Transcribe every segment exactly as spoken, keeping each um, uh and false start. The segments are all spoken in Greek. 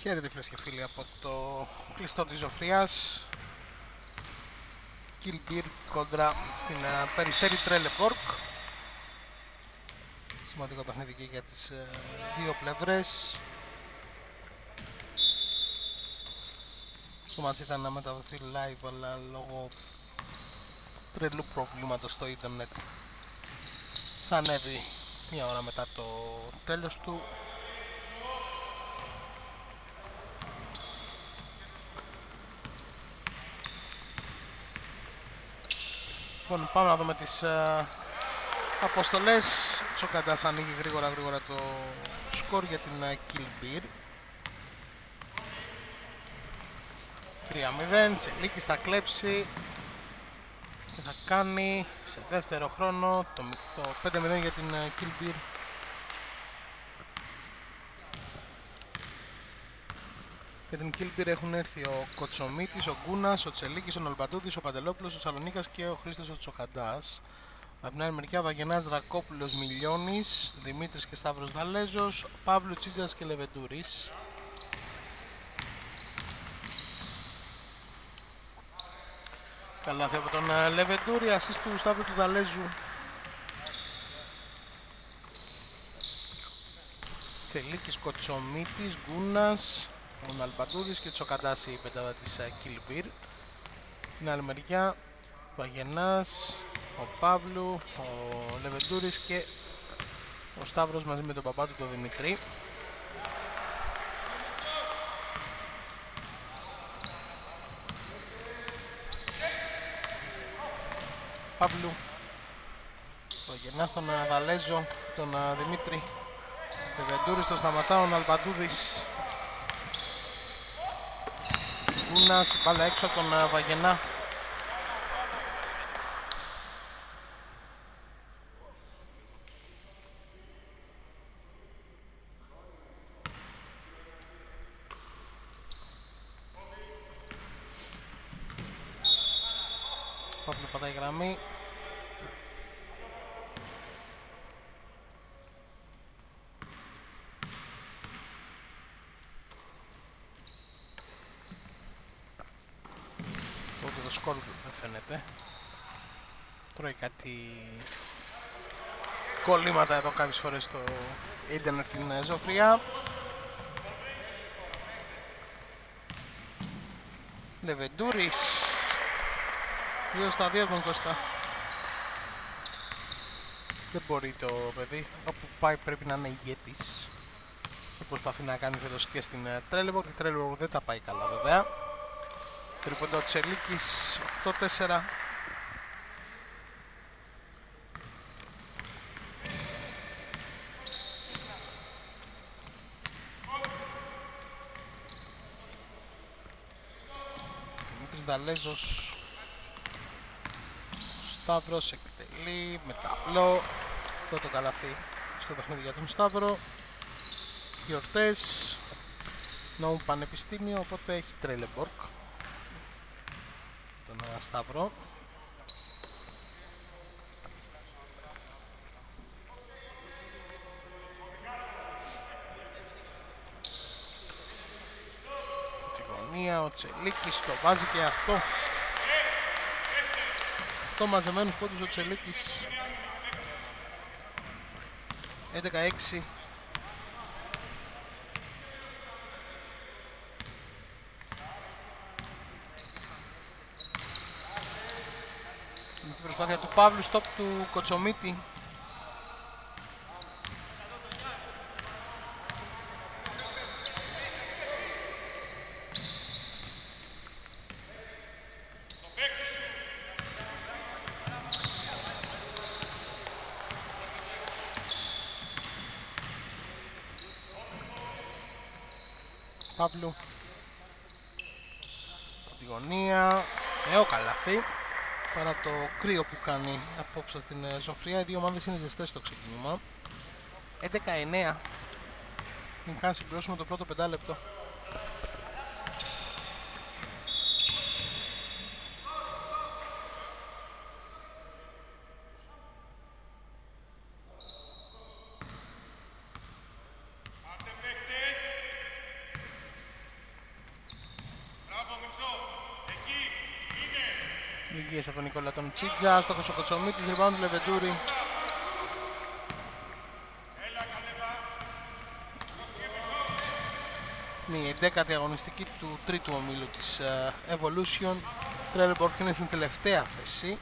Χαίρετε φίλες και φίλοι από το κλειστό της Ζωφρίας. Κιλμπίρ κόντρα στην uh, Περιστέρη Τρέλεμπορκ. Σημαντικό παιχνίδι και για τις uh, δύο πλευρές. Το μάτς ήταν να μεταδοθεί live, αλλά λόγω τρελού προβλήματος στο ίντερνετ θα ανέβει μια ώρα μετά το τέλος του. Λοιπόν, πάμε να δούμε τις uh, αποστολές. Τσοκαντάς ανοίγει γρήγορα γρήγορα το σκορ για την uh, Κιλμπίρ. τρία μηδέν, Τσελίκης θα κλέψει και θα κάνει σε δεύτερο χρόνο το, το πέντε μηδέν για την uh, Κιλμπίρ. Για την Κιλμπίρ έχουν έρθει ο Κοτσομίτης, ο Γκούνας, ο Τσελίκης, ο Νολμπαντούδης, ο Παντελόπουλος, ο Σαλονίκας και ο Χρήστος ο Τσοκαντάς. Από την άλλη μεριά Βαγενάς, Δρακόπουλος, Μιλιώνης, Δημήτρης και Σταύρος Δαλέζος, Παύλου, Τσίτζας και Λεβεντούρης. Καλάθι από τον Λεβεντούρη, ασίστ του Σταύρου του Δαλέζου. Τσελίκης, Κοτσομίτης, Γκούνας, ο Ναλμπαντούδης και Τσοκαντάς η πεντάδα της Κιλμπίρ. Την άλλη μεριά Βαγενάς, ο Παύλου, ο Λεβεντούρης και ο Σταύρος μαζί με τον παπά του τον Δημητρή. Παύλου, Βαγενάς, τον Δαλέζο, τον Δημήτρη, Λεβεντούρης, τον σταματά, ο Ναλμπαντούδης, Γκούνας, μπάλα έξω από τον Βαγενά. Παύλου πατάει γραμμή. Οπότε το σκορ δεν φαίνεται. Τρώει κάτι κολλήματα εδώ κάποιες φορές στο ίντερνετ στην Ζωφρία. Λεβεντούρης, δύο στα δύο από τον Κώστα. Δεν μπορεί το παιδί, όπου πάει πρέπει να είναι ηγέτης. Και προσπαθεί να κάνει φέτος και στην Τρέλεμπορκ. Η Τρέλεμπορκ δεν τα πάει καλά βέβαια. Τρίποντο Τσελίκης, οκτώ τέσσερα. Δημήτρης Δαλέζος, Σταύρος εκτελεί με ταμπλό. Πρώτο καλαθί στο παιχνίδι για τον Σταύρο. Γιορτές, Νόου Πανεπιστήμιο, οπότε έχει Τρέλεμπορκ τον Σταύρο. Τη γωνία, ο Τσελίκης το βάζει και αυτό. Το μαζεμένους πόντους ο Τσελίκης. έντεκα έξι. Με την προσπάθεια του Παύλου, στόπ του Κοτσομίτη. Παύλου, από τη γωνία, νέο καλάθι. Παρά το κρύο που κάνει απόψε στην Ζωφρία, οι δύο ομάδες είναι ζεστές στο ξεκίνημα. έντεκα εννέα. Μην καν συμπληρώσουμε το πρώτο πεντάλεπτο. χορηγίες από τον Νικόλα τον Τσίτζα. Στόχος ο Κοτσομίτης, rebound του Λεβεντούρη. Είναι η εντέκατη αγωνιστική του τρίτου ομίλου της uh, Evolution. Trelleborg είναι στην τελευταία θέση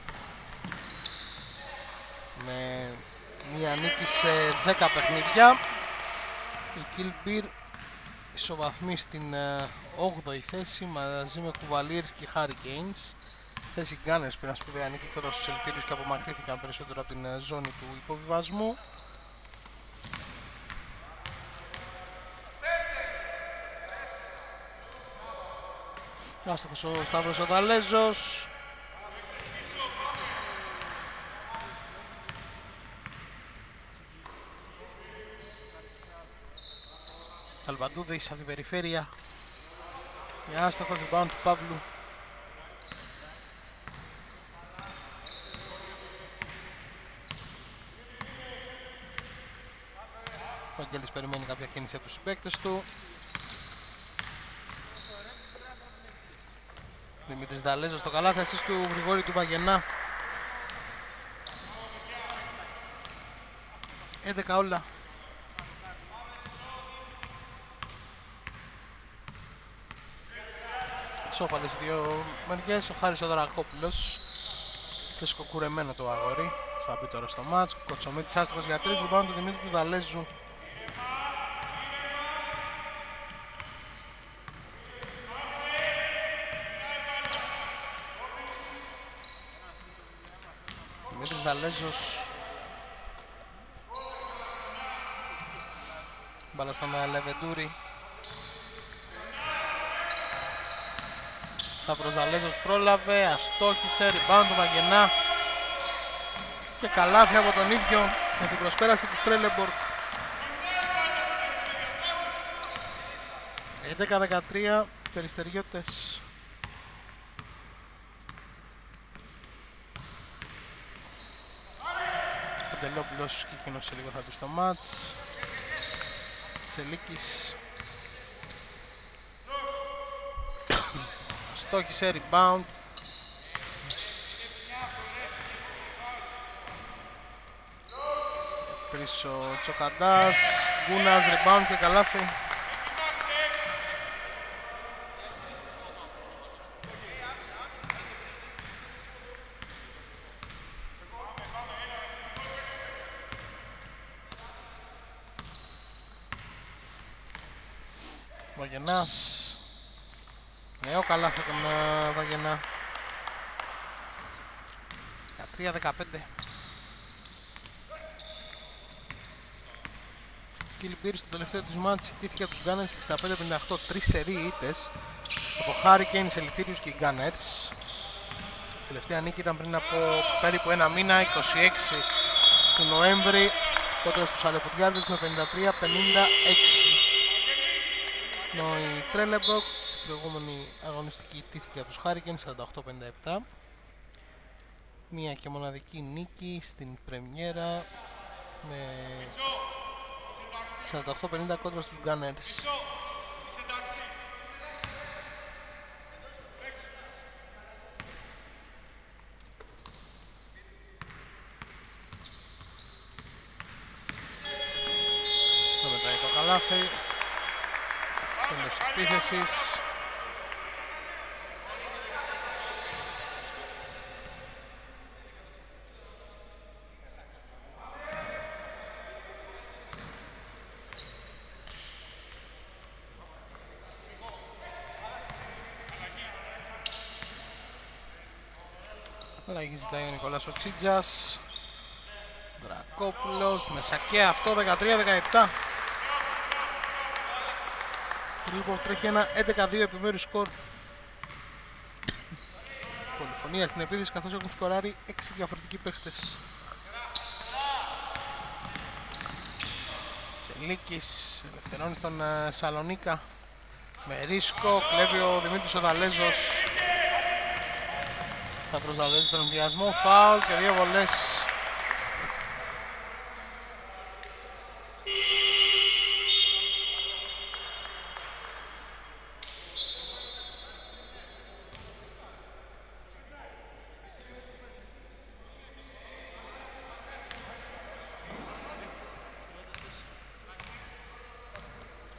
με μία νίκη σε δέκα παιχνίδια. Η Kilbeer ισοβαθμεί στην uh, όγδοη θέση μαζί με Cavaliers και Hurricanes. Θέση Gunners πήραν σπουδαία νίκη κοντά στους ελιτήριους και απομακρύνθηκαν περισσότερο από την uh, ζώνη του υποβιβασμού. Άστοχος ο Σταύρος ο Δαλέζος. Αλβαντούδης από την περιφέρεια. Για άστοχος rebound του Παύλου. Ο Αγγέλης περιμένει κάποια κίνηση από τους συμπαίκτες του. Δημήτρης Δαλέζος στο καλάθι, ασίστ του Γρηγόρη του Βαγενά. έντεκα όλα. Σώπαλες δύο μεριές. Ο Χάρης ο Δρακόπουλος. Φρεσκοκουρεμένο το αγόρι. Θα μπει τώρα στο μάτς. Κοτσομίτης άστοχος για τρεις. Rebound του Δημήτρη του Δαλέζου. Δημήτρης Δαλέζος. Μπάλα στον Λεβεντούρη. Σταύρος Δαλέζος πρόλαβε, αστόχησε, rebound του Βαγενά και καλάθι από τον ίδιο με την προσπέραση της Trelleborg. έντεκα δεκατρία Περιστεριώτες. Παντελόπουλος και εκείνος σε λίγο θα μπει στο μάτς. Τσελίκης. Στόχισε, rebound. Τρεις ο Τσοκαντάς. Γκούνας, rebound και καλάθι. Βαγενάς. Νέο καλάθι τον uh, Βαγενά. δεκατρία δεκαπέντε. Kilbeer στο τελευταίο της μάτς ιτήθηκε από τους Gunners εξήντα πέντε πενήντα οκτώ. Τρεις σερί ήττες από Hurricanes, Ελιτήριους και οι Gunners. Η τελευταία νίκη ήταν πριν από περίπου ένα μήνα, είκοσι έξι του Νοέμβρη, κόντρα στους Αλεποτιάδες με πενήντα τρία πενήντα έξι. Ενώ η Trelleborg την προηγούμενη αγωνιστική ιτήθηκε από τους Hurricanes σαράντα οκτώ πενήντα επτά. Μία και μοναδική νίκη στην πρεμιέρα με σαράντα οκτώ πενήντα κόντρα στους Gunners. Το μετράει το καλάθι. Τέλος επίθεσης. Αλλαγή ζητάει ο Νικόλας ο Τσίτζας. Δρακόπουλος με σακέα αυτό, δεκατρία δεκαεπτά. Λοιπόν, τρέχει ένα έντεκα δύο επιμέρους σκορ. Πολυφωνία στην επίθεση καθώς έχουν σκοράρει έξι διαφορετικοί παίχτες. Τσελίκης ελευθερώνει τον uh, Σαλονίκα με ρίσκο, κλέβει ο Δημήτρης ο Δαλέζος. Σταύρος Δαλέζος στον ενδιασμό, φάουλ και δύο βολές.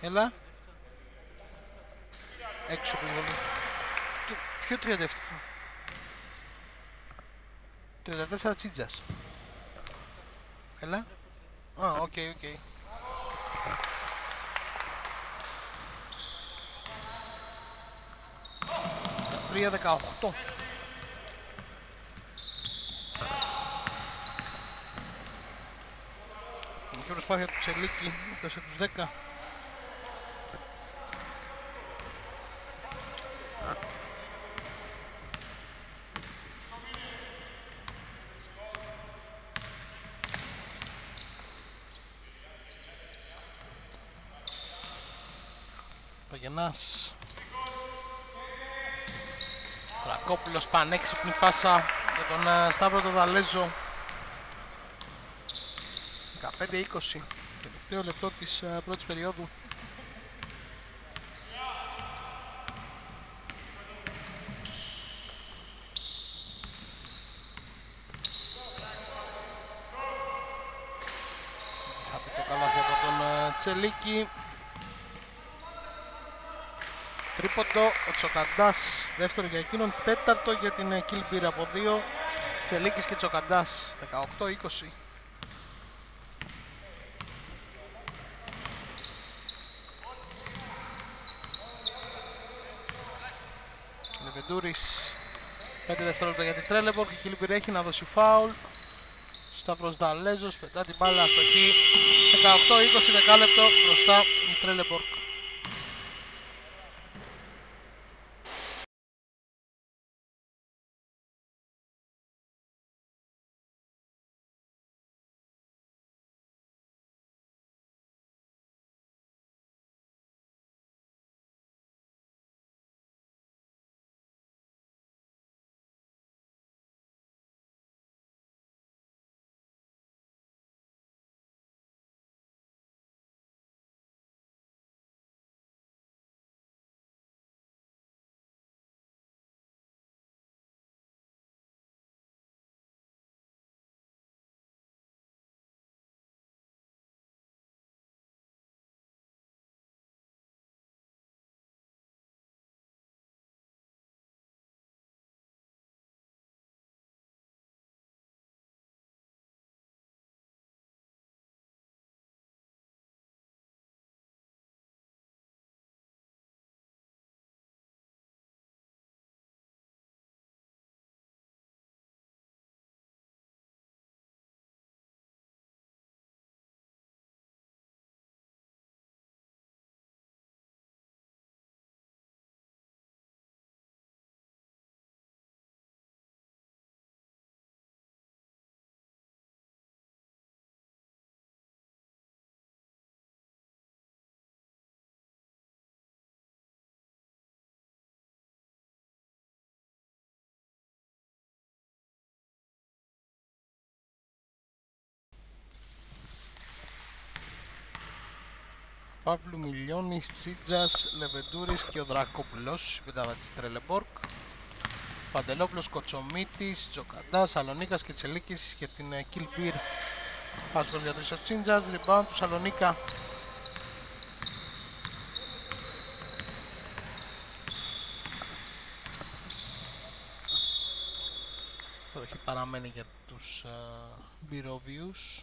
Έλα. Έξω από βολή. Ποιο τριάντα επτά? τριάντα τέσσερα Τσίτζας. Έλα. Α, οκ, okay, οκ. Okay. τρία δεκαοκτώ. Η μικρή προσπάθεια του Τσελίκη έφτασε τους δέκα. Παγενάς. Τρακόπουλος, πανέξυπνη πάσα για τον Σταύρο τον Δαλέζο. δεκαπέντε είκοσι, τελευταίο λεπτό της πρώτης περίοδου. Θα πει το καλάθι από τον Τσελίκη. Τρίποντο, ο Τσοκαντάς, δεύτερο για εκείνον, τέταρτο για την Κιλμπίρ από δύο. Τσελίκης και Τσοκαντάς, δεκαοκτώ είκοσι. Λεβεντούρης, πέντε δευτερόλεπτα για την Τρέλεμπορκ, η Κιλμπίρ έχει να δώσει φάουλ. Σταύρος Δαλέζος πετά την μπάλα αστοχή, δεκαοκτώ είκοσι, δεκάλεπτο μπροστά η Τρέλεμπορκ. Παύλου, Μιλιώνης, Τσίτζας, Λεβεντούρης και ο Δρακόπουλος, η πεντάδα της Τρέλεμπορκ. Παντελόπουλος, Κοτσομίτης, Τζοκαντάς, Σαλονίκας και Τσελίκης για την Κιλμπίρ. Πάσχος για τρεις ο Τσίτζας, rebound του Σαλονίκα. Το έχει παραμένει για τους uh, Μπυρόβιους.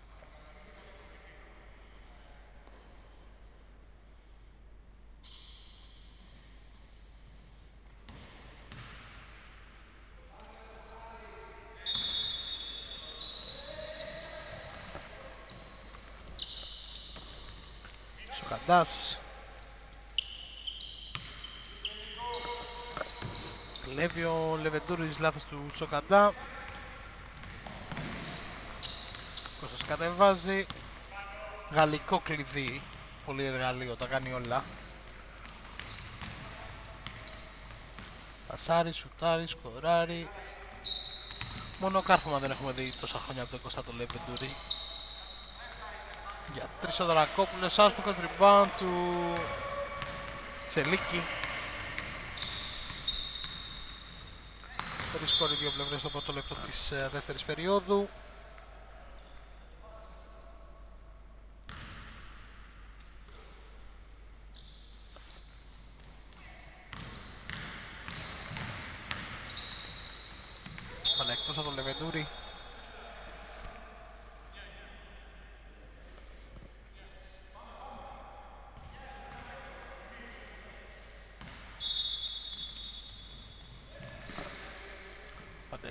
Σοκαντάς. Κλέβει ο Λεβεντούρης, λάθος του Σοκαντά. Κώστας κατεβάζει. Γαλλικό κλειδί. Πολύ εργαλείο, τα κάνει όλα. Πασάρι, σουτάρι, σκοράρι. Μόνο κάρφωμα δεν έχουμε δει τόσα χρόνια από τον Κώστα το Λεβεντούρη. Για τρεις ο Δρακόπουλος, άστοχος, rebound του Τσελίκη. Χωρίς σκόρ οι δύο πλευρές στο πρώτο λεπτό της uh, δεύτερης περίοδου.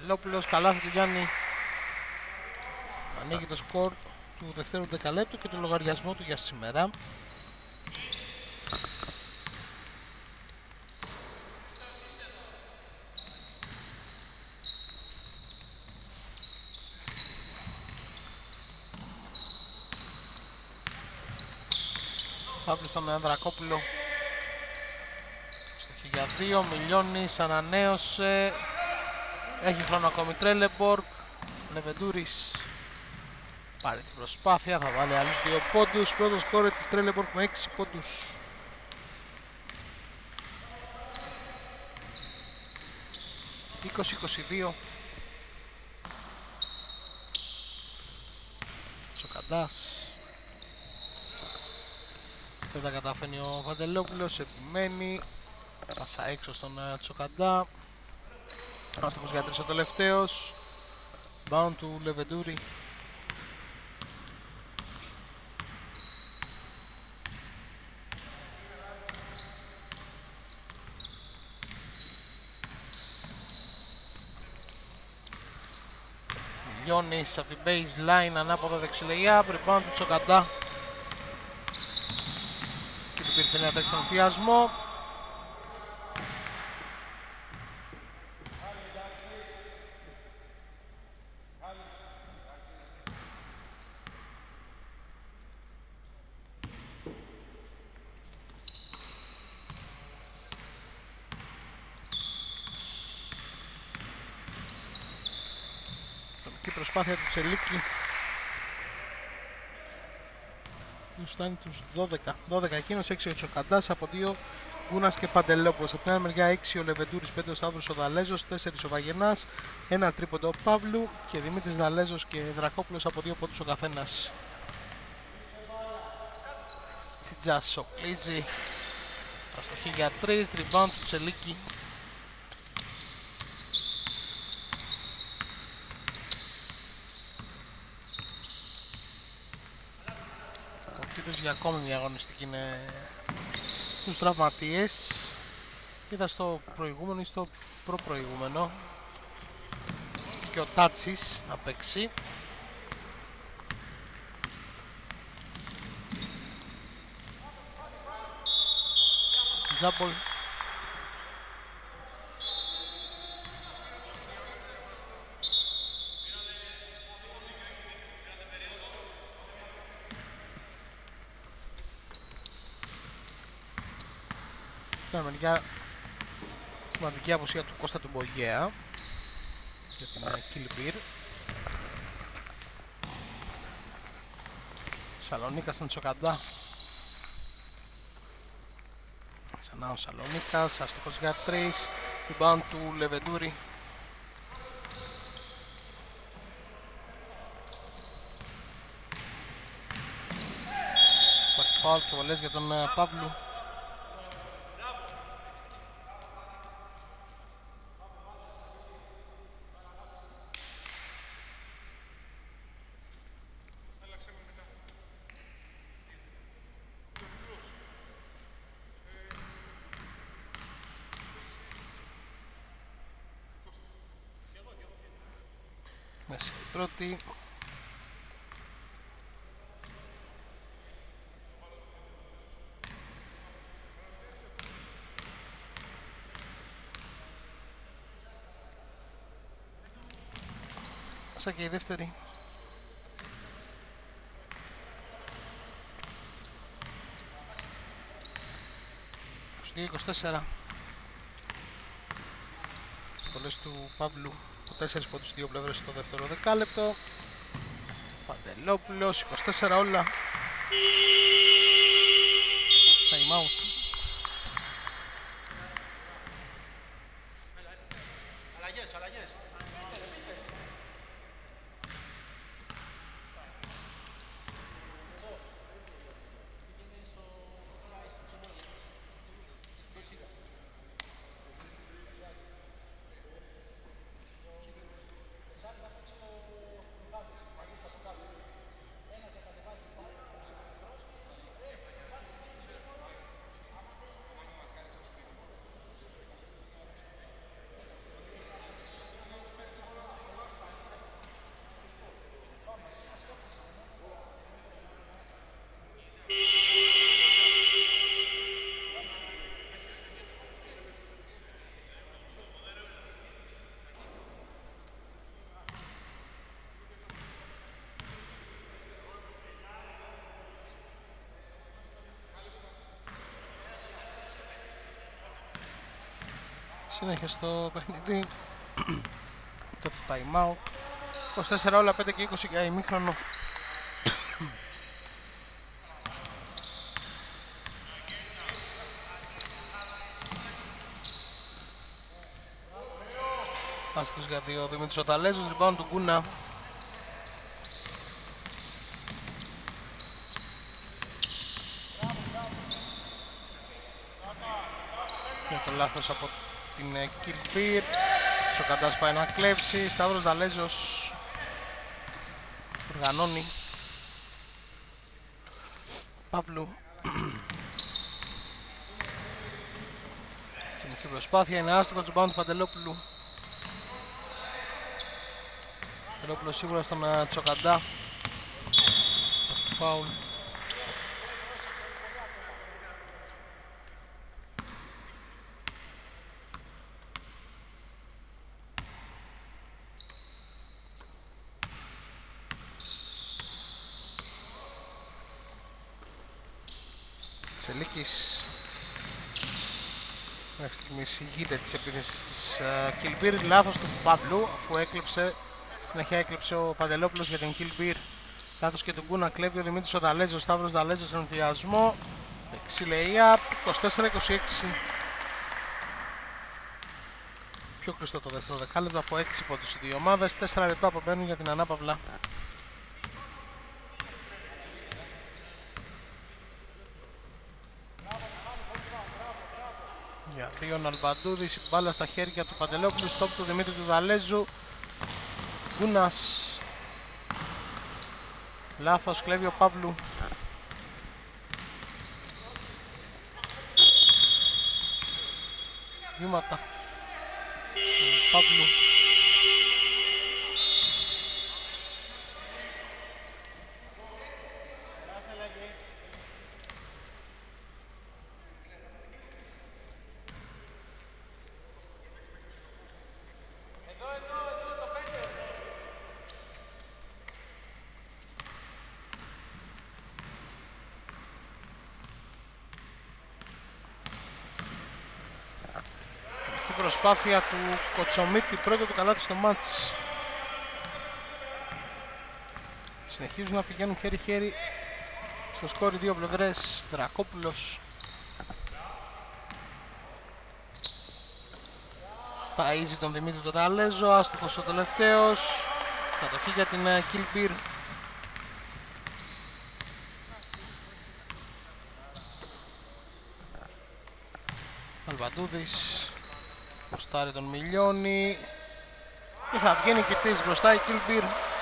Παντελόπουλος, καλάθι του Γιάννη. Ανοίγει το σκορ του δευτέρου δεκαλέπτου και το λογαριασμό του για σήμερα. Παύλος στον Ανδρακόπουλο. Στοχή για δύο, Μιλιώνης ανανέωσε. Έχει χρόνο ακόμη Τρέλεμπορκ. Λεβεντούρης πάρει την προσπάθεια, θα βάλει άλλους δύο πόντους. Πρώτο σκόρε της Τρέλεμπορκ με έξι πόντους. είκοσι είκοσι δύο. Τσοκαντάς. Δεν τα καταφέρνει ο Παντελόπουλος, επιμένει. Πάσα έξω στον Τσοκαντά. Άστοχος για τρεις ο τελευταίος. Bound του Λεβεντούρη. Μιλιώνης από την baseline, ανάποδο δεξιλεγιά, rebound του Τσοκαντά. Και του πήρε μια τέξη στον πιασμό. Προσπάθεια του Τσελίκη του φτάνει τους δώδεκα. δώδεκα εκείνος, έξι ο Τσοκαντάς, από δύο Γκούνας και Παντελόπουλος. Από την άλλη μεριά έξι ο Λεβεντούρης, πέντε ο Σταύρος ο Δαλέζος, τέσσερα ο Βαγενάς, ένα τρίποντο ο Παύλου και Δημήτρης Δαλέζος και Δρακόπουλος από δύο πόντους ο καθένας. Τσιτζάς σοπλίζει. Αστοχή για τρεις, rebound του Τσελίκη. Για ακόμη μια αγωνιστική είναι τους τραυματίες. Είδα στο προηγούμενο ή στο προπροηγούμενο και ο Τάτσης να παίξει. Τζάμπολ. Μεριά σημαντική απουσία του Κώστα του Μπογέα για την Κιλμπίρ. Σαλονίκα στον Τσοκαντά. Ξανά ο Σαλονίκας, αστοχός για τρεις, rebound του Λεβεντούρη. Υπάρχει φάουλ και βολές για τον Παύλου. Μέσα η πρώτη. Μέσα και η δεύτερη. είκοσι δύο είκοσι τέσσερα. Βολές του Παύλου. τέσσερα από τους δύο πλευρές στο δεύτερο δεκάλεπτο. Παντελόπουλος, είκοσι τέσσερα όλα. Time out. Αλλαγές, αλλαγές. Συνέχεια στο παιχνίδι. Το time out. είκοσι τέσσερα όλα, πέντε και είκοσι για ημίχρονο. Άστος για δύο, Δημήτρης ο Ταλέζος, rebound του Γκούνα. Για το λάθος από την Κιλπίρ. Τσοκαντάς πάει να κλέψει, Σταύρος Ταλέζος οργανώνει. Παύλου. Την προσπάθεια είναι άστοχος, rebound του Παντελόπουλου. Παντελόπουλο σίγουρα στον Τσοκαντά. Φάουλ. Τσελίκης μέχρι στιγμής ηγείται της επίθεσης της Κιλμπίρ. Λάθος του Παύλου, αφού έκλεψε, συνέχεια έκλεψε ο Παντελόπουλος για την Κιλμπίρ. Λάθος και τον Κούνα κλέβει ο Δημήτρης ο Δαλέζος, ο Σταύρος Δαλέζος στον ενθουσιασμό. έξι lay-up, είκοσι τέσσερα είκοσι έξι. Πιο κλειστό το δεύτερο δεκάλεπτο, από έξι πόντους οι δύο ομάδες. τέσσερα λεπτά απομένουν για την ανάπαυλα. Για δύο Ναλμπαντούδης, η μπάλα στα χέρια του Παντελόπουλου, στόπ του Δημήτρη του Δαλέζου. Κούνας. Λάθος, κλέβει ο Παύλου. Βήματα. Παύλου. Προσπάθεια του Κοτσομίτη, πρώτο του καλάθι στο μάτς. Συνεχίζουν να πηγαίνουν χέρι-χέρι στο σκόρ οι δύο πλευρές. Δρακόπουλος. Ταΐζει τον Δημήτρη τον Ταλέζο, άστοχος ο τελευταίος. Κατοχή για την Κιλμπίρ. Αλβαντούδης. Ποστάρει τον Μιλιώνη και θα βγαίνει κοιτής μπροστά η Κιλμπίρ.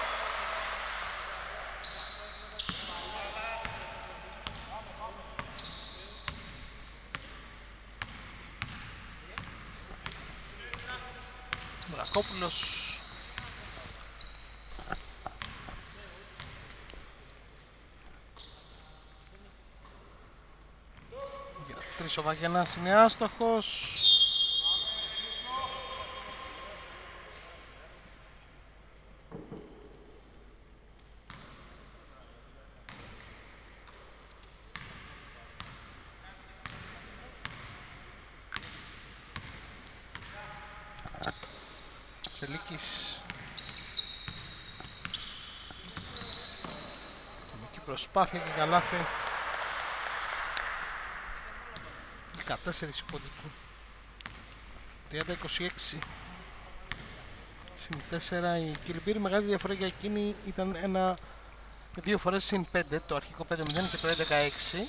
Βρακόπουλος. Για τρεις ο Βαγενάς είναι άστοχος. Τσελίκης. Εκεί προσπάθεια και καλάθι. δεκατέσσερα υποδικού. τριάντα είκοσι έξι. Συν τέσσερα η Κιλμπίρ. Μεγάλη διαφορά για εκείνη ήταν ένα, δύο φορές συν πέντε. Το αρχικό πέντε μηδέν και το έντεκα έξι.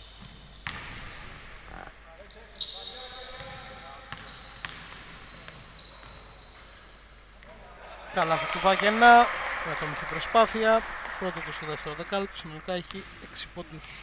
Καλάθι του Βαγενά, με ατομική προσπάθεια, πρώτο του στο δεύτερο δεκάλεπτο, συνολικά έχει έξι πόντους.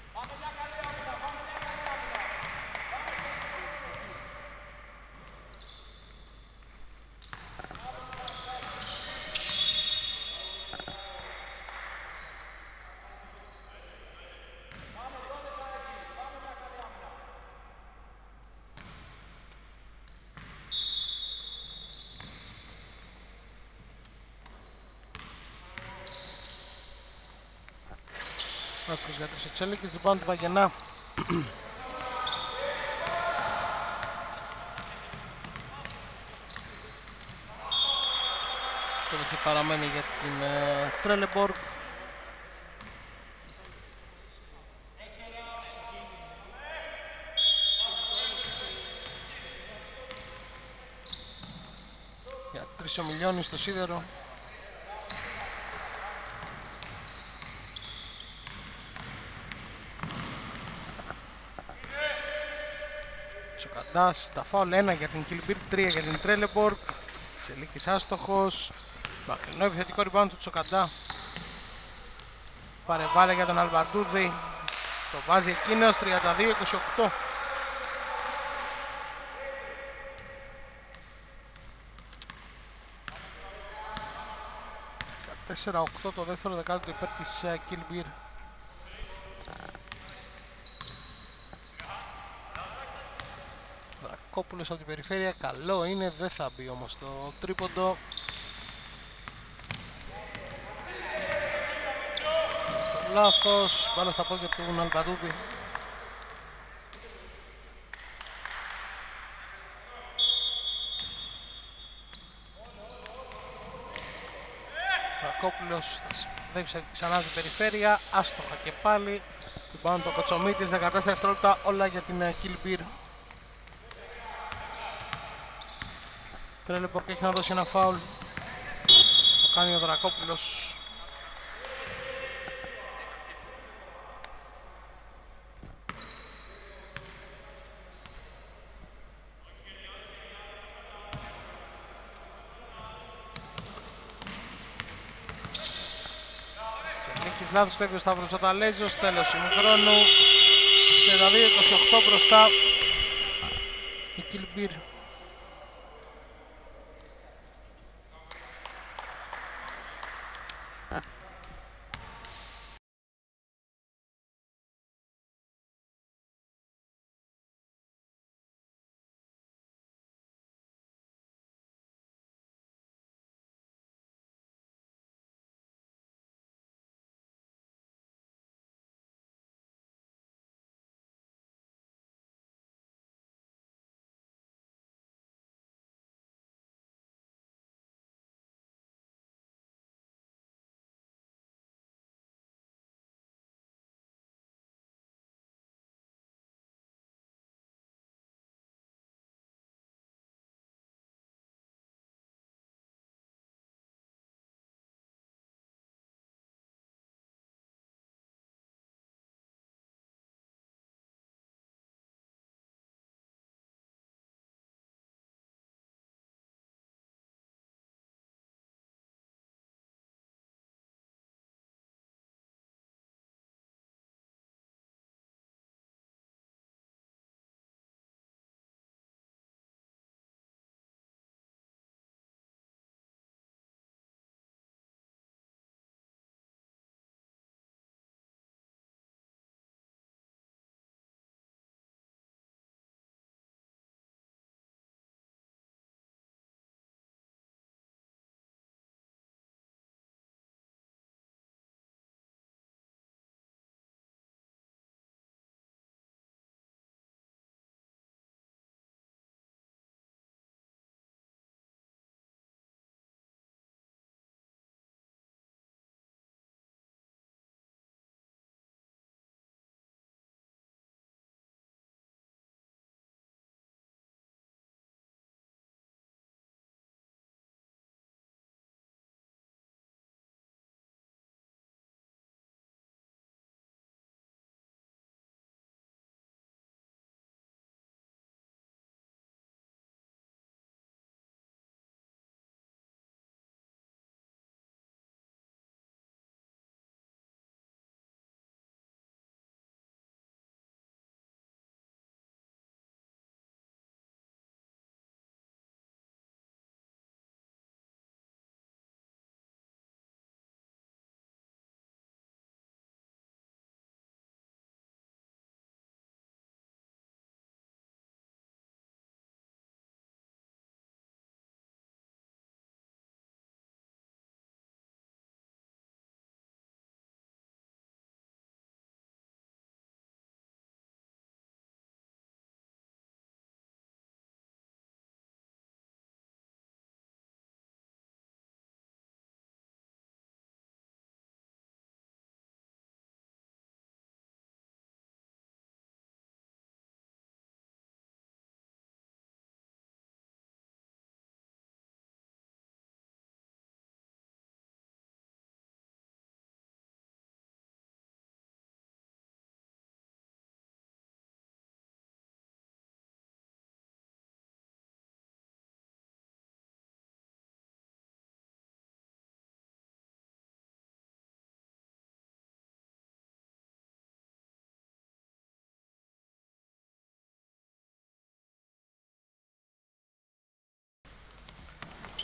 Άστοχος για τρεις ο Τσέλικης, rebound του Βαγενά. Το δοχή παραμένει για την ε, Τρέλεμπορκ. Για τρεις ομιλιώνει στο σίδερο. Τσοκαντάς, τα φάουλ, ένα για την Κιλμπίρ, τρία για την Τρέλεμπορκ. Τσελίκης άστοχος. Μακρινό επιθετικό rebound του Τσοκαντά. Παρεβάλλε για τον Αλμπαντούδη. Το βάζει εκείνος, τριάντα δύο είκοσι οκτώ. τέσσερα οκτώ το δεύτερο δεκάλεπτο υπέρ της Κιλμπίρ. Δρακόπουλος από την περιφέρεια, καλό είναι, δεν θα μπει όμως το τρίποντο. Το λάθος, μπάλα στα πόδια του Αλμπαντούδη. Δρακόπουλος θα συνδέψει ξανά την περιφέρεια, άστοχα και πάλι. Πάνω το Κοτσομίτης, δεκατέσσερα δευτερόλεπτα όλα για την Κιλμπίρ. Τρέλεμπορκ έχει να δώσει ένα φάουλ. Το κάνει ο Δρακόπουλος. Τσελίκης λάθος, κλέβει ο Σταύρος Οταλέζος, τέλος ημιχρόνου. τριάντα δύο είκοσι οκτώ μπροστά η Κιλμπίρ.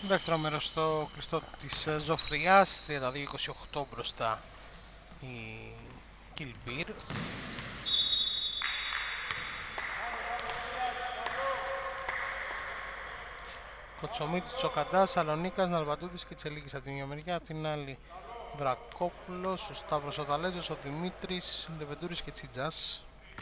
Δεύτερο μέρος στο κλειστό της Ζωφριάς, τριάντα δύο είκοσι οκτώ μπροστά η Κιλμπίρ. Κοτσομίτης, Τσοκαντάς, Σαλονίκας, Ναλβαντούδης και Τσελίκης από την μια μεριά, από την άλλη Δρακόπουλος, ο Σταύρος ο Δαλέζος, ο Δημήτρης, Λεβεντούρης και Τσίτζας.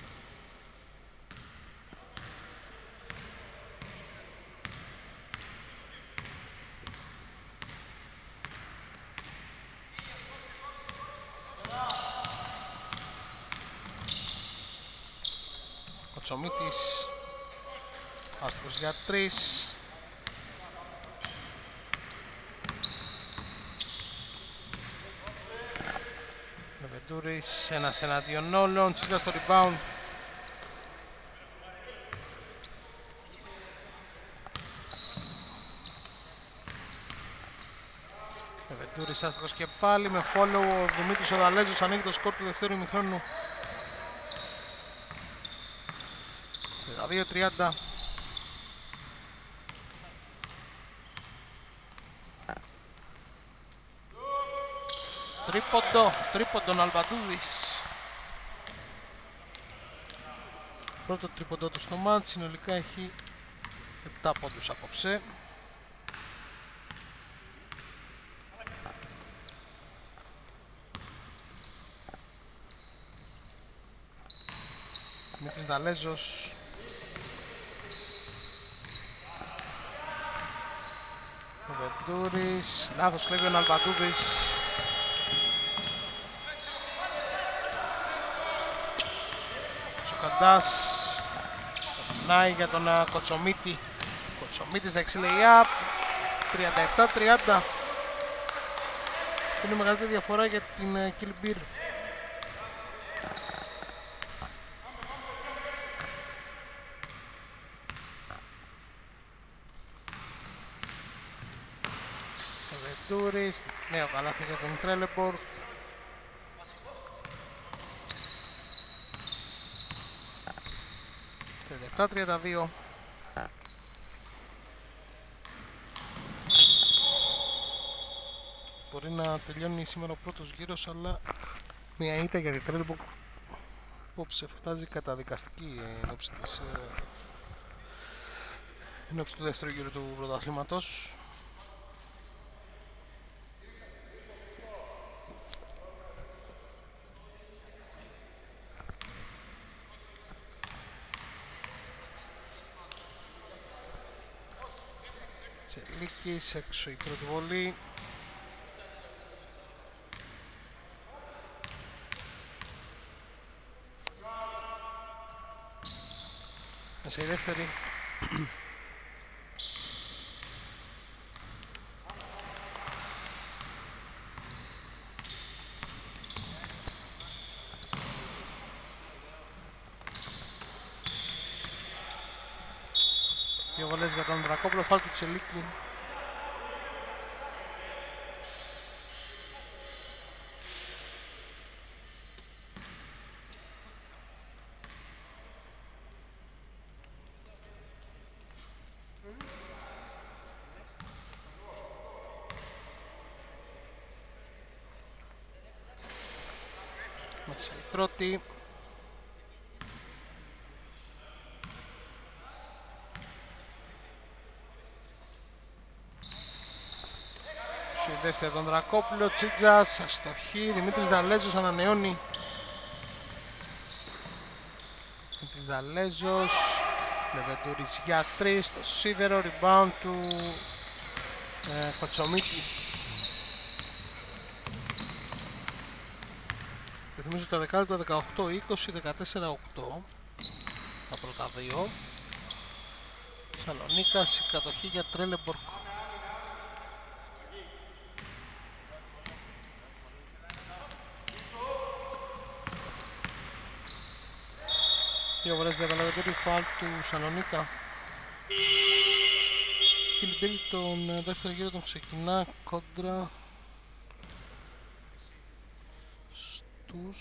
Κοτσομίτης, άστοχος για τρεις. Λεβεντούρης, ένας εναντίον όλων, Τσίτζας στο rebound. Λεβεντούρης άστοχος και πάλι με follow, ο Δημήτρης ο Δαλέζος ανοίγει το σκορ του δεύτερου ημιχρόνου. τριάντα δύο τριάντα. Τρίποντο, τρίποντο Ναλβαντούδης. Πρώτο τρίποντο του στο μάτς, συνολικά έχει επτά πόντους απόψε. Δημήτρης Δαλέζος. Λεβεντούρης, λάθος κλέβει ο Ναλβαντούδης. Τσοκαντάς, περνάει για τον uh, Κοτσομίτη. Κοτσομίτης δεξί lay-up, τριάντα επτά τριάντα. Αυτό είναι η μεγαλύτερη διαφορά για την uh, Κιλμπίρ. Λεβεντούρης, νέο καλάθι για τον Τρέλεμπορ. τριάντα επτά τριάντα δύο. Μπορεί να τελειώνει σήμερα ο πρώτος γύρος, αλλά μια ήττα για την Τρέλεμπορ απόψε φτάζει καταδικαστική ενόψη της ενόψη του δεύτερου γύρου του πρωταθλήματος. Τσελίκης, έξω η πρώτη βολή. Μέσα η δεύτερη. Δύο βολές για τον Δρακόπουλο, φάουλ του Τσελίκη. Μέσα η πρώτη. Η δεύτερη τον Δρακόπουλο, Τσίτζας, αστοχή, Δημήτρης Δαλέζος ανανεώνει. Δημήτρης Δαλέζος, Λεβεντούρης για τρεις, στο σίδερο, rebound του ε, Κοτσομίτη. Θυμίζω τα δεκάλεπτα δεκαοκτώ είκοσι, δεκατέσσερα οκτώ, τα πρώτα δύο. Σαλονίκας, η κατοχή για Τρέλεμπορκ. Δύο βολές για τα Λεβεντούρη, φάουλ του Σαλονίκα. Κιλμπίρ τον δεύτερο γύρο τον ξεκινά κόντρα στους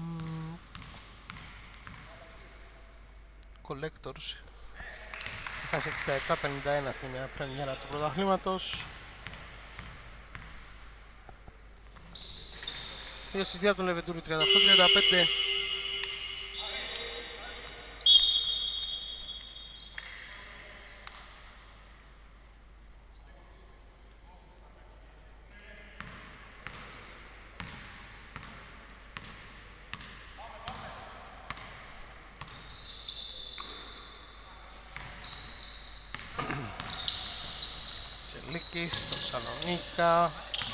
mm, Collectors. χάσει εξήντα επτά πενήντα ένα στην πρεμιέρα του πρωταθλήματος. δύο στις δύο από τον Λεβεντούρη, τριάντα οκτώ τριάντα πέντε. Τσελίκης στο Σαλονίκα.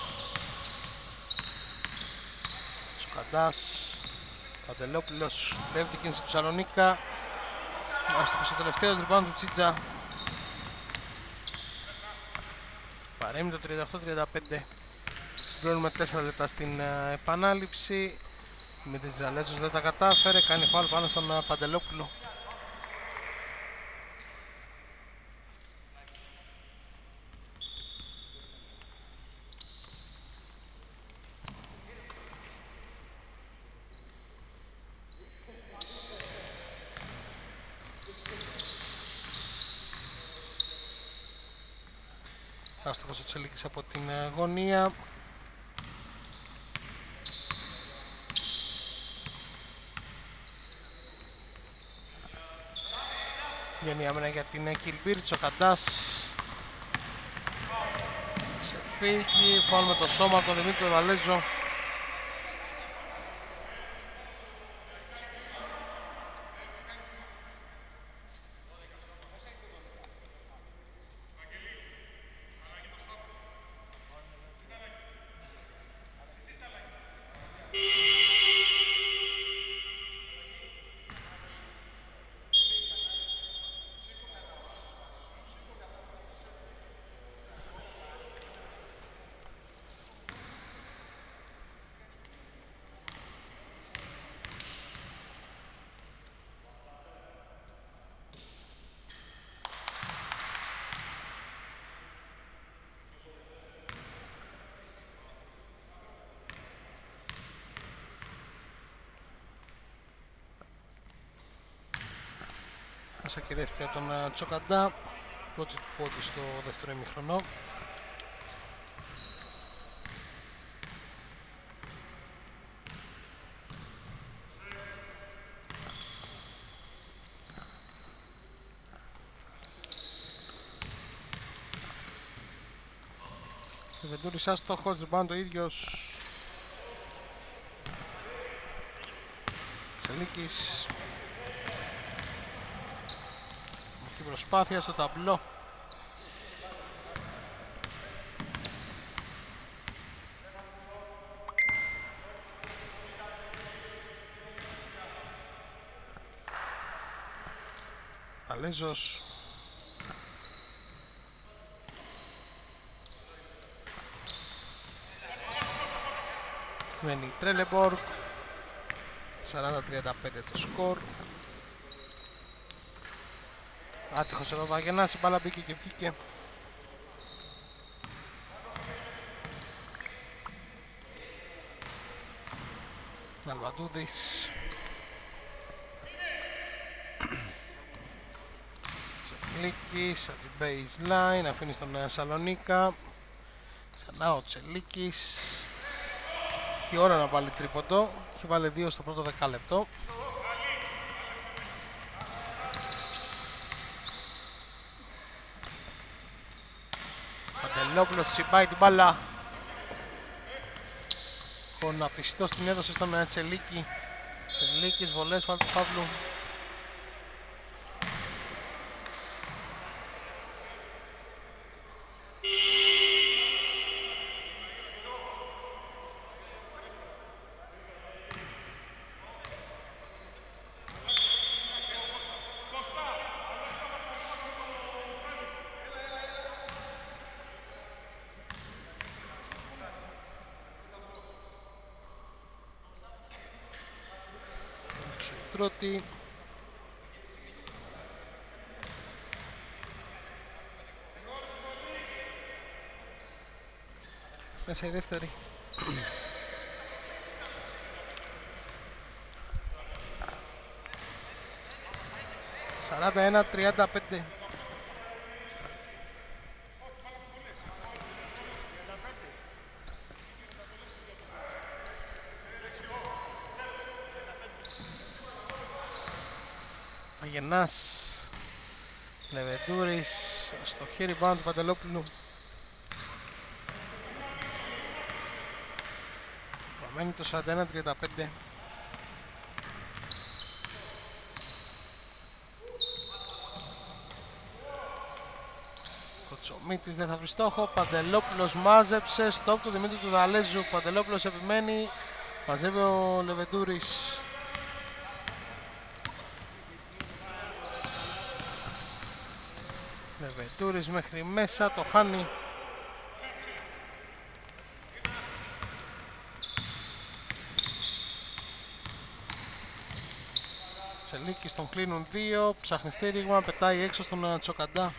Τσοκαντάς. Παντελόπουλος. Πέφτει κίνηση του Σαλονίκα. Άστοχος ο τελευταίος, rebound του Τσίτζα. Παρέμεινε το τριάντα οκτώ τριάντα πέντε. Συμπληρώνουμε τέσσερα λεπτά στην uh, επανάληψη. Δημήτρης Ζαλέτσος δεν τα κατάφερε. Κάνει φάουλ πάνω στον uh, Παντελόπουλο. Άστοχος ο Τσελίκης από την uh, γωνία. Βγαίνει η άμυνα για την Κιλμπίρ, Τσοκαντάς. Ξεφύγει, φάουλ με το σώμα από τον Δημήτρη Βαλέζο. Μέσα και δεύτερη τον Τσοκαντά, πρώτη του πόντι στο δεύτερο ημίχρονο. Ο Βεντούρης άστοχος, rebound το ίδιος. Σελίκης. Προσπάθεια στο ταμπλό. Αλέζος. Μένει Τρέλεμπορκ. σαράντα τριάντα πέντε το σκορ. Άτυχος εδώ Βαγενάς, η μπάλα μπήκε και βγήκε. Αλβαντούδης. Τσελίκης, από την baseline, αφήνει στον Σαλονίκα. Ξανά ο Τσελίκης. Έχει ώρα να βάλει τρίποντο, έχει βάλει δύο στο πρώτο δεκάλεπτο. Παντελόπουλος τσιμπάει την μπάλα. Κοναπιστό την έδωσε στον Τσελίκη. Τσελίκης, βολές, φάουλ του Παύλου. Πρώτη. Μέσα η δεύτερη. σαράντα ένα τριάντα πέντε. Βαγενάς, Λεβεντούρης, στο χέρι πάνω του Παντελόπουλου. Μένει το σαράντα ένα τριάντα πέντε. Κοτσομίτης δεν θα βρει στόχο. Παντελόπουλος μάζεψε. Στόπ του Δημήτρη του Δαλέζου. Παντελόπουλος επιμένει. Μαζεύει ο Λεβεντούρης. Λεβεντούρης μέχρι μέσα. Το χάνει. Τσελίκης τον κλείνουν δύο. Ψάχνει στήριγμα. Πετάει έξω στον Τσοκαντά.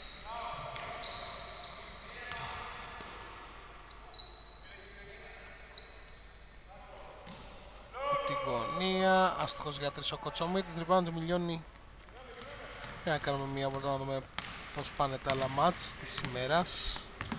Αστοχός για τρεις ο Κοτσομίτης, rebound του Μιλιώνη. Για να κάνουμε μία βολτά να δούμε πώς πάνε τα άλλα μάτς της ημέρας.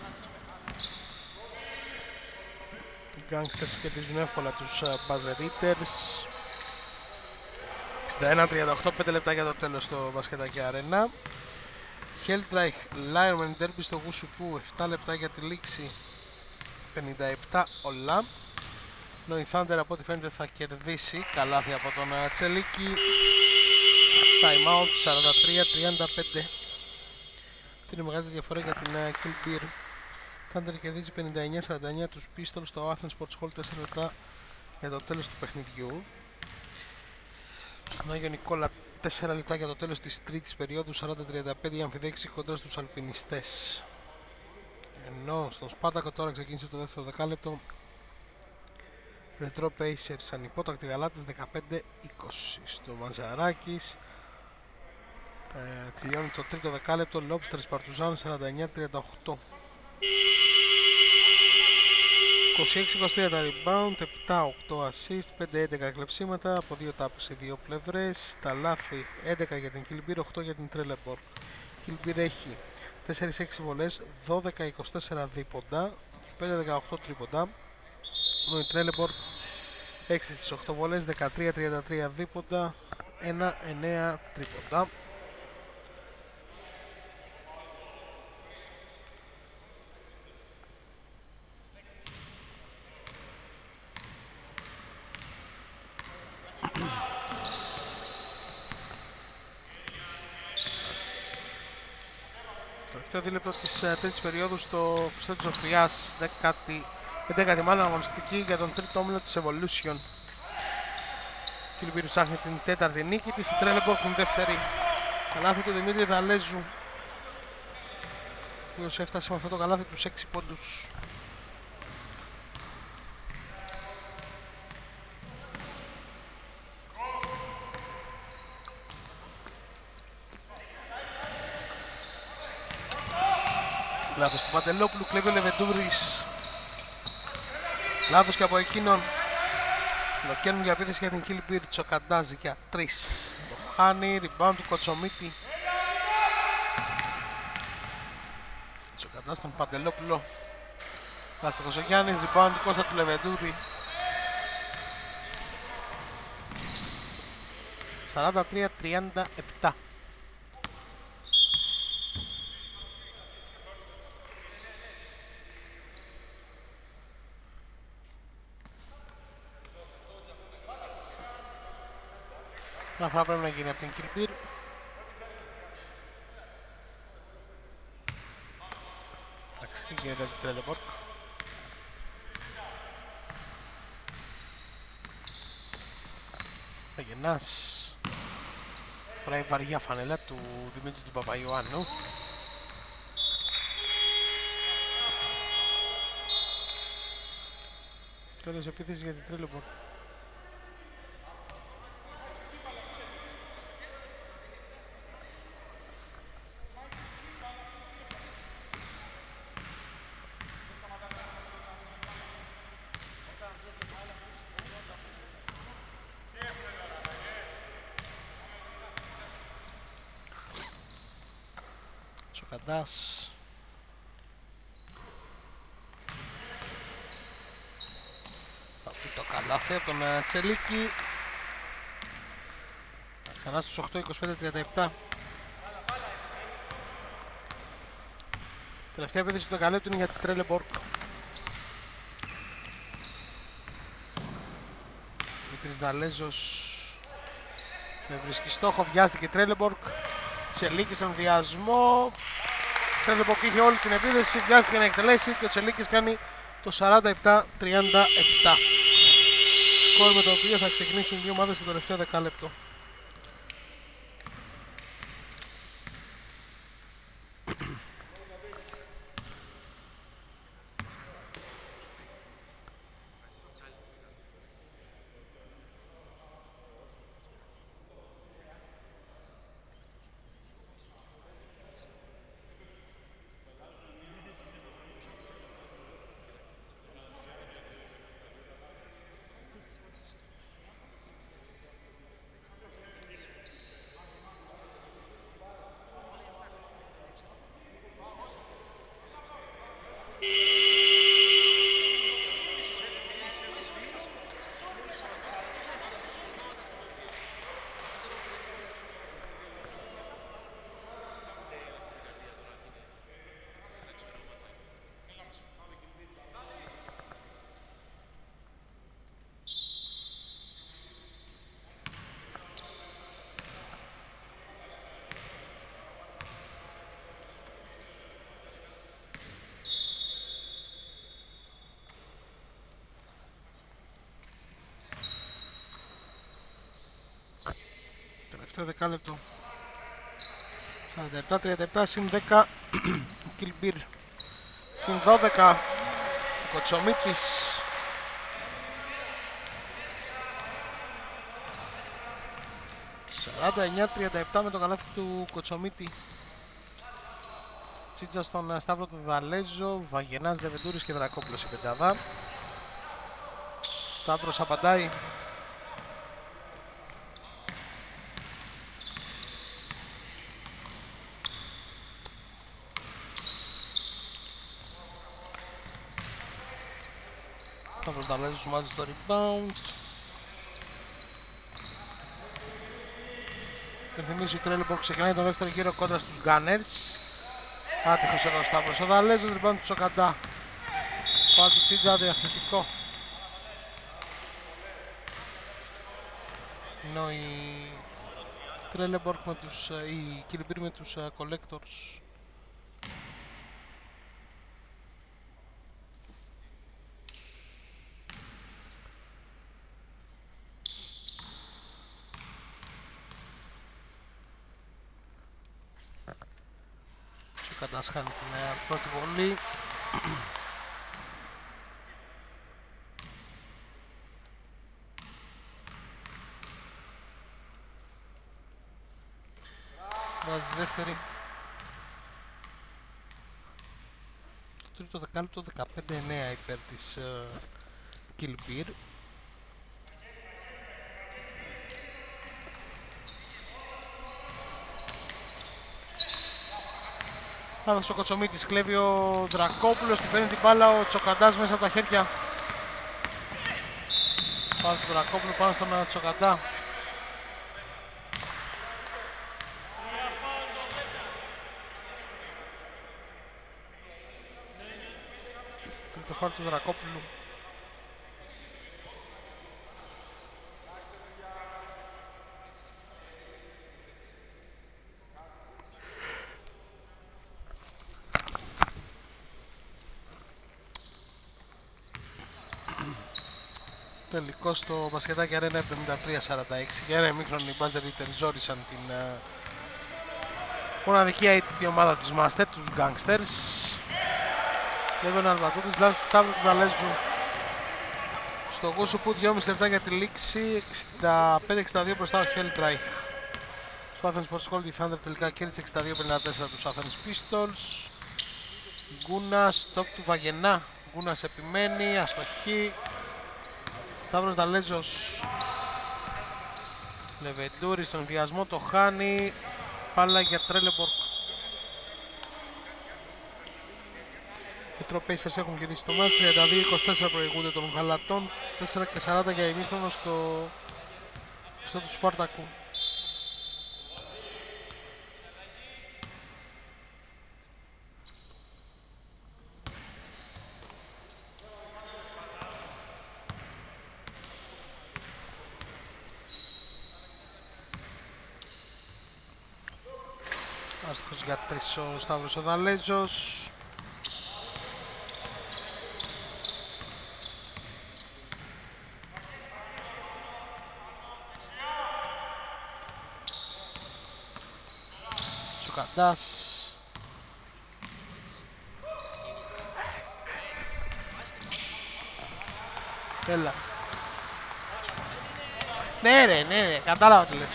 Οι Gangsters κερδίζουν εύκολα τους Buzzer Eaters. εξήντα ένα τριάντα οκτώ, πέντε λεπτά για το τέλος στο μπασκετάκι αρένα. Hellreich Lineman Derby στο Γουσουπού, επτά λεπτά για τη λήξη, πενήντα επτά όλα. No, η Thunder από ό,τι φαίνεται θα κερδίσει. Καλάθι από τον Τσελίκη. Time out σαράντα τρία τριάντα πέντε. αυτή είναι η μεγάλη διαφορά για την uh, Kill Beer. Thunder κερδίζει πενήντα εννιά σαράντα εννιά τους Pistols στο Athens Sports Hall, τέσσερα λεπτά για το τέλος του παιχνιδιού. Στον Άγιο Νικόλα τέσσερα λεπτά για το τέλος της τρίτης περίοδου, σαράντα τριάντα πέντε η αμφιδέξη κοντά στους αλπινιστές. Ενώ στον Σπάρτακο τώρα ξεκίνησε το δεύτερο δεκάλεπτο. Retro Pacers ανυπότακτοι γαλάτες δεκαπέντε είκοσι. Στο Μαζαράκης ε, τελειώνει το τρίτο δεκάλεπτο. Lobsters Partizan σαράντα εννιά τριάντα οκτώ. είκοσι έξι είκοσι τρία τα rebound, επτά οκτώ assist, πέντε έντεκα κλεψίματα από δύο τάπες σε δύο πλευρές. Τα λάθη έντεκα για την Kill Beer, οκτώ για την Trelleborg. Kill Beer έχει τέσσερα έξι βολές, δώδεκα είκοσι τέσσερα δίποντα και πέντε δεκαοκτώ τρίποντα. Ενώ η Trelleborg έξι στις οκτώ βολές, δεκατρία τριάντα τρία δίποντα, ένα εννέα τρίποντα. Τελευταίο δίλεπτο της uh, τρίτης περίοδου στο Χρυστό Ζωφριάς, έντεκατη μάλλον αγωνιστική για τον τρίτο όμιλο της Evolution. Η Kill Beer ψάχνει την τέταρτη νίκη της, η Trelleborg την δεύτερη. Καλάθι του Δημήτρη Δαλέζου, ο οποίος έφτασε με αυτό το καλάθι τους έξι πόντους. Λάθος του Παντελόπουλου, κλέβει ο Λεβεντούρης. Λάθος και από εκείνον. Λοκαίνουν για επίθεση για την Kill Beer, Τσοκαντάζει για τρεις. Το χάνει, rebound του Κοτσομίτη. Τσοκαντάζει τον Παντελόπουλο. Λάστοχος ο Γιάννης, rebound του Κώστα του Λεβεντούρη. σαράντα τρία τριάντα επτά. Ένα φορά πρέπει να γίνει από την Kill Beer. Εντάξει, γίνεται από την Trelleborg. Παγενάς. Φοράει βαριά φανέλα του Δημήτρη του Παπαϊωάννου. Τέλος επίθεση για την Trelleborg. Τσοκαντάς. Θα πει το καλάθι από τον Τσελίκη. Ξανά στους οκτώ, είκοσι πέντε τριάντα επτά. Τελευταία επίθεση του δεκαλέπτου είναι για τη Τρέλεμπορκ. Δημήτρης Δαλέζος δεν βρίσκει στόχο, βιάστηκε η Τρέλεμπορκ. Τσελίκης στον διασμό. Η Τρέλεμπορκ είχε όλη την επίθεση, βιάστηκε να εκτελέσει και ο Τσελίκης κάνει το σαράντα επτά τριάντα επτά. Σκορ με το οποίο θα ξεκινήσουν οι δύο ομάδες στο τελευταίο δεκάλεπτο. Τελευταίο δεκάλεπτο. σαράντα επτά τριάντα επτά συν δέκα Κιλμπίρ. Συν δώδεκα Κοτσομίτης. σαράντα εννιά τριάντα επτά με το καλάθι του Κοτσομίτη. Τσίτσα στον Σταύρο του Δαλέζο. Βαγενάς, Λεβεντούρης και Δρακόπουλος η πεντάδα. Σταύρος απαντάει. Σταύρος Δαλέζος σου μάζει το rebound. Δεν θυμίζει η Τρέλεμπορκ ξεκινάει τον δεύτερο γύρο κόντρα στους Gunners. Άτυχος εδώ ο Σταύρος ο Δαλέζος, rebound του Τσοκαντά. Πάω του Τσίτζα, διαθετικό. Ενώ η Τρέλεμπορκ με τους, η Κιλμπίρ με τους uh, Collectors. Τσοκαντάς χάνει την uh, πρώτη βολή. Βάζει τη δεύτερη. Το τρίτο δεκάλεπτο δεκαπέντε εννέα υπέρ της uh, Κιλμπίρ. Άδος ο Κοτσομίτης, κλέβει ο Δρακόπουλος, την παίρνει την μπάλα ο Τσοκαντάς μέσα από τα χέρια. Πάμε του Δρακόπουλου πάνω στον uh, Τσοκαντά. Το φάουλ του Δρακόπουλου. Τελικό στο μπασκετάκι Αρένα εβδομήντα τρία σαράντα έξι. Για ένα ημίχρονο οι Buzzer Eaters ζόρισαν την uh, μοναδική αίτητη ομάδα της Master, τους Gangsters. Βέβαια ο Αλβατούδης λάθος του Σταύρου του Δαλέζου στο Γούσου που δυόμιση λεπτά για τη λήξη. Εξήντα πέντε εξήντα δύο μπροστά ο Helldraich. Στο Athens Sports Hall η Thunder τελικά κέρδισε εξήντα δύο πενήντα τέσσερα τους Athens Pistols. Γκούνας, top του Βαγενά. Γκούνας επιμένει, αστοχή. Σταύρος Δαλέζος. Λεβεντούρης στον βιασμό το χάνει. Πάλα για Τρέλεμπορκ. Οι Τροπέισερς έχουν γυρίσει το μάτι, τριάντα δύο είκοσι τέσσερα προηγούνται των Γαλατών, τέσσερα και σαράντα για ημίχρονο στο, στο του Σπάρτακου. Άστοχος για τρεις ο Σταύρος ο Δαλέζος. Τσοκαντάς. Έλα. Ναι ρε, ναι ρε, κατάλαβα τι λες.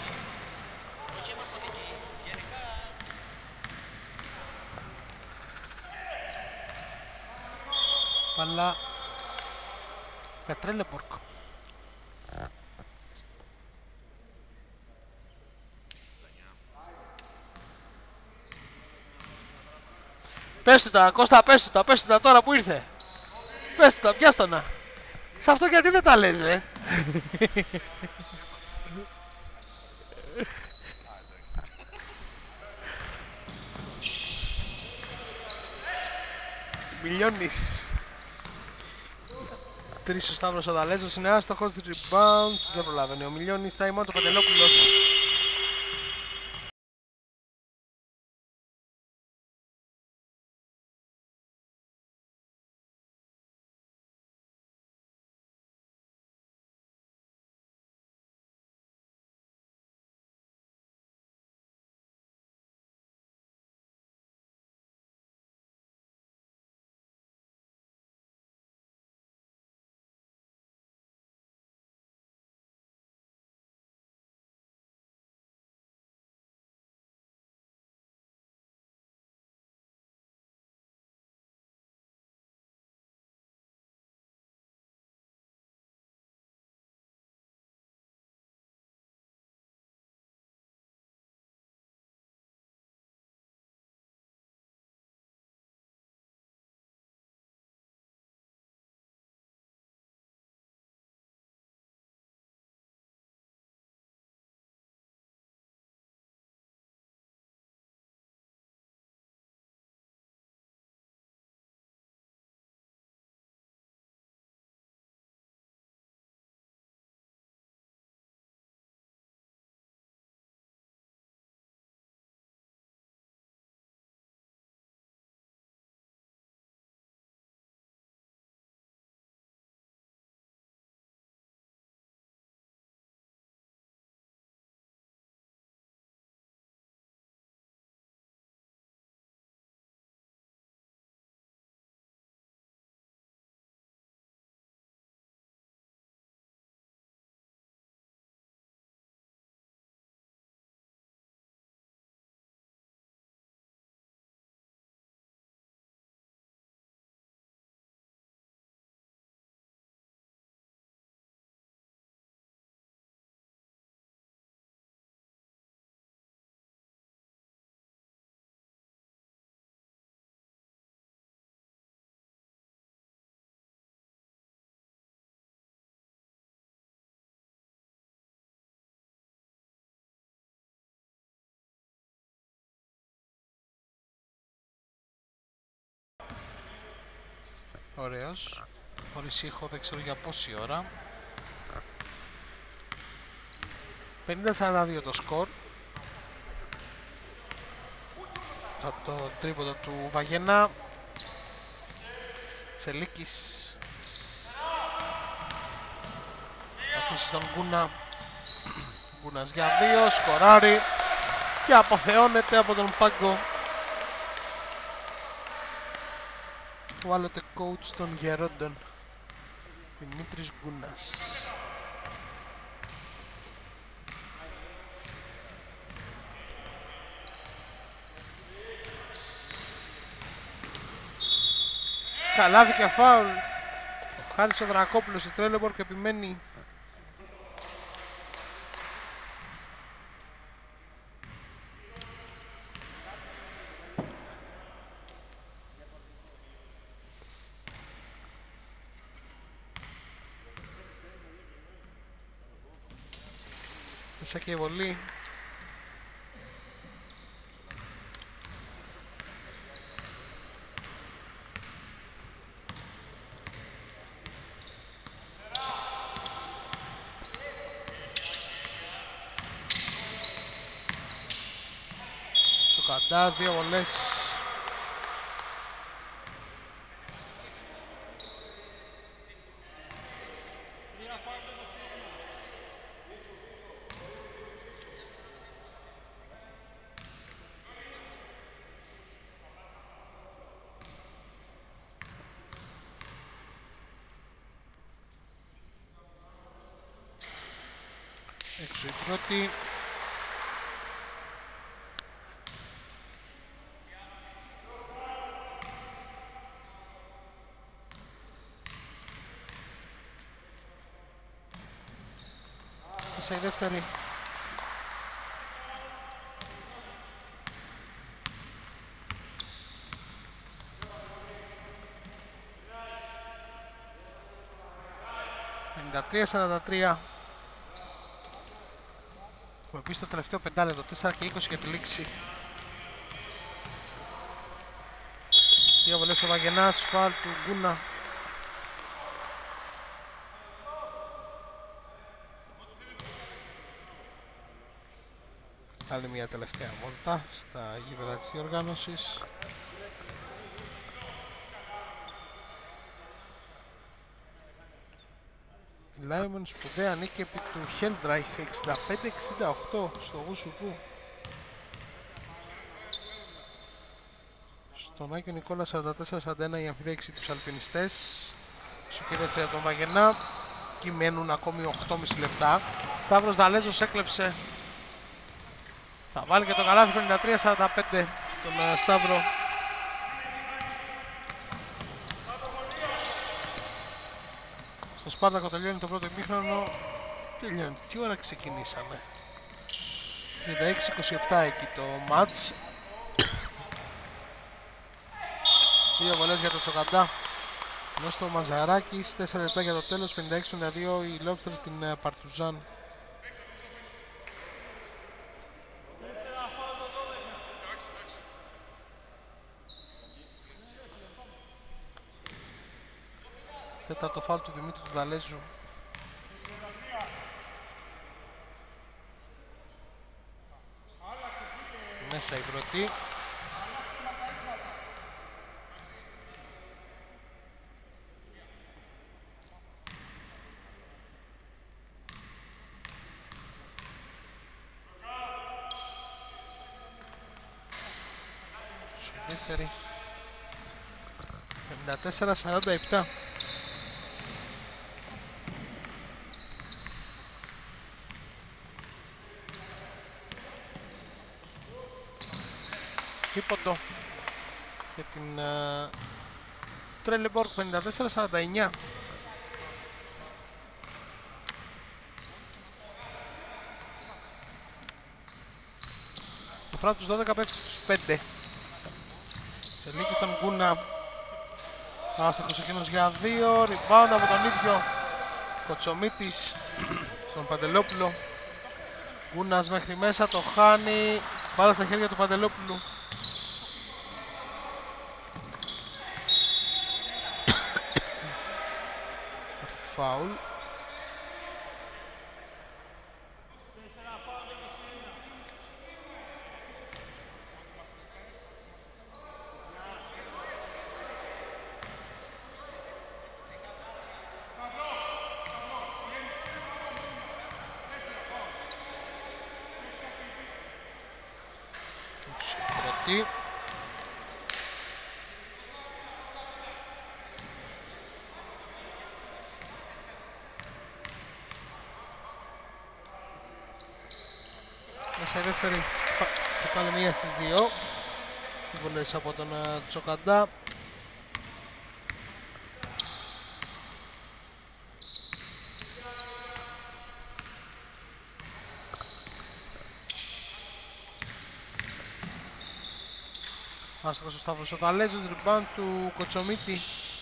Παλά. Πετρέλεπορκ. Πες του τα, Κώστα, πες του τα, πες του τα τώρα που ήρθε. Πες του τα, πιάσ' το να. Σ' αυτό γιατί δεν τα λες ρε. Μιλιώνεις. Τρεις ο Σταύρος ο Δαλέζος είναι άστοχος, rebound, δεν προλαβαίνει ο Μιλιώνης, time out ο Παντελόπουλος. Ωραίος. Χωρίς ήχο δεν ξέρω για πόση ώρα. πενήντα σαράντα δύο το σκορ. Από το τρίποντο του Βαγενά. Τσελίκης. Αφήσει τον Γκούνα. Γκούνας για δύο. Σκοράρει. Και αποθεώνεται από τον πάγκο. Ο άλλοτε coach των Γερόντων, Δημήτρης Γκούνας. Καλάθι και φάουλ. Ο Χάρης ο Δρακόπουλος, ο Τρέλεμπορκ επιμένει. Μέσα και η βολή. Τσοκαντάς, δύο βολές. Έξω η πρώτη. Μέσα η δεύτερη. πενήντα τρία σαράντα τρία. Έχουμε πει στο τελευταίο πεντάλεπτο, τέσσερα και είκοσι για τη λήξη. Δύο βολές ο Βαγενάς, φάουλ του Γκούνα. Άλλη μια τελευταία βόλτα στα γήπεδα της διοργάνωσης. Η Λάιμον σπουδαία νίκη επί του Χέλντραϊχ, εξήντα πέντε εξήντα οκτώ στο γούσου του. Στον Άγιο Νικόλα σαράντα τέσσερα σαράντα ένα η αμφιδέξη τους αλπινιστές. Στο και δεύτερη από τον Βαγενά. Εκεί μένουν ακόμη οκτώ και μισό λεπτά. Σταύρος Δαλέζος έκλεψε. Θα βάλει και το καλάθι, πενήντα τρία σαράντα πέντε τον uh, Σταύρο. Στο Σπάρτακο τελειώνει το πρώτο ημίχρονο. Τελειώνει. Τι ώρα ξεκινήσαμε? τριάντα έξι είκοσι επτά εκεί το μάτς. Δύο βολές για το Τσοκαντά. Ενώ στο Μαζαράκης, τέσσερα λεπτά για το τέλος, πενήντα έξι πενήντα δύο η Λόμπστρ στην uh, Παρτουζάν. Τέταρτο φάουλ του Δημήτρου του Δαλέζου. Μέσα η πρώτη. Δεύτερη. πενήντα τέσσερα σαράντα επτά. Τρίποντο για την uh, Τρέλεμπορκ, πενήντα τέσσερα σαράντα εννιά. Το φράου τους δώδεκα πέφτει στους πέντε. Σελίκη στον Γκούνα. Άστοχος εκείνος για δύο. Rebound από τον ίδιο Κοτσομίτης στον Παντελόπουλο. Γκούνας μέχρι μέσα, το χάνει. Μπάλα στα χέρια του Παντελόπουλου. Φάουλ. Πρώτη. Μέσα η δεύτερη θα πάλι μία στις δύο. Βολές από τον uh, Τσοκαντά. Άστοχος ο Σταύρος ο Δαλέζος, rebound του Κοτσομίτη.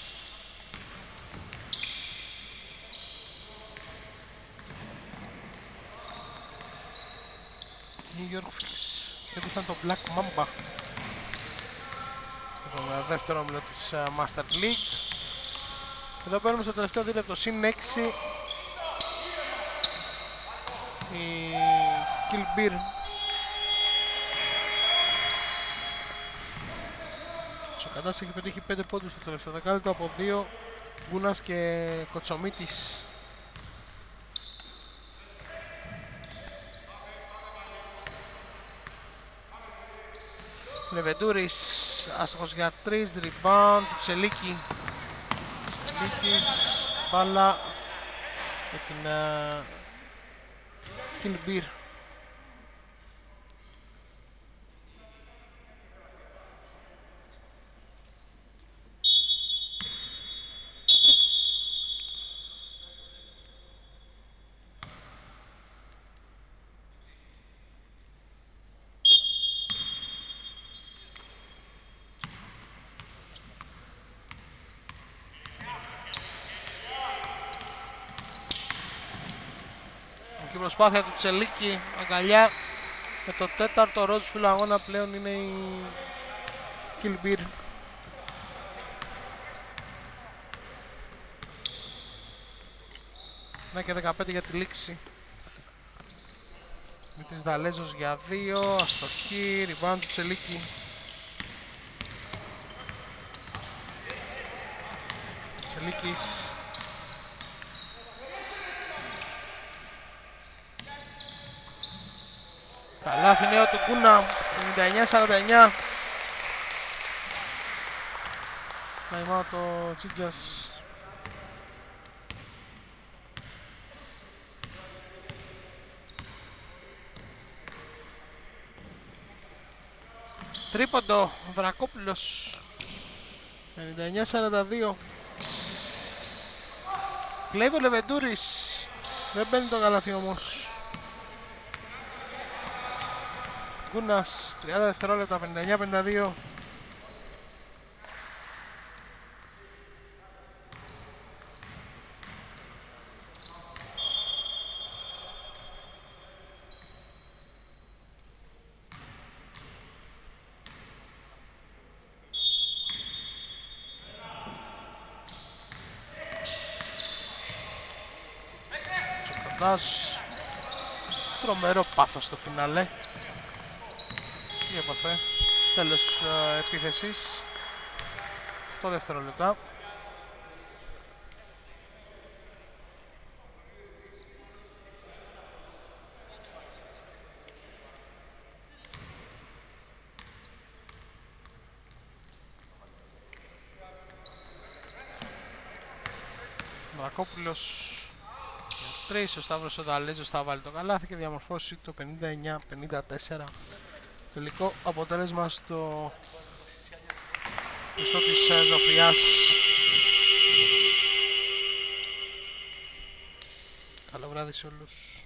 New York Knicks έπισαν το Black Mamba. Το δεύτερο όμιλο της uh, Master League. Εδώ παίρνουμε στο τελευταίο δίλεπτο συν έξι. Η Kilbir Τσοκαντάς έχει πετύχει πέντε πόντους στο τελευταίο δεκάλεπτο από δύο. Γκούνας και Κοτσομίτης. Λεβεντούρης άστοχος για τρεις, rebound του Τσελίκη. Τσελίκης, μπάλα για την uh, Κιλμπίρ. Η προσπάθεια του Τσελίκη, αγκαλιά με το τέταρτο ροζ φύλλο αγώνα πλέον είναι η Κιλμπίρ. ένα και δεκαπέντε για τη λήξη. Με τις Δαλέζος για δύο, αστοχή, rebound του Τσελίκη. Τσελίκης. Καλάθι νέο του Κούνα, πενήντα εννιά σαράντα εννιά. Time out το Τσίτζας. Τρίποντο, Δρακόπουλος, πενήντα εννιά σαράντα δύο. Κλέβει ο Λεβεντούρης, δεν μπαίνει το καλάθι όμως. Γκούνας, τριάντα δευτερόλεπτα, πενήντα εννιά πενήντα δύο. Τσοκαντάς, τρομερό πάθος στο φινάλε. Τι έπαθε, τέλος uh, επίθεσης, οκτώ δευτερόλεπτα. Μαρακόπουλος για τρεις, ο Σταύρος ο Δαλέτζος θα βάλει το καλάθι και διαμορφώσει το πενήντα εννιά πενήντα τέσσερα. Τελικό αποτέλεσμα στο πιστό της Ζωφιάς. Καλό βράδυ σε όλους.